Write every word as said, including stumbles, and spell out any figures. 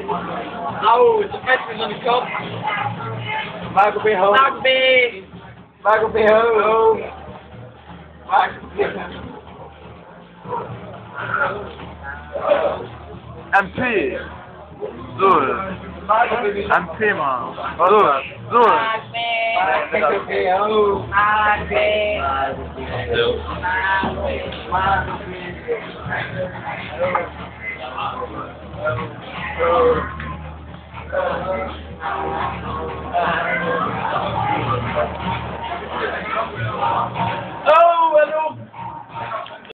Oh, it's the Frenchman's on the top. Michael B. Ho. Michael B. Michael B. Ho. Michael B. M P. Zul. M P man. Zul. Zul. Michael B. Ho. Michael B.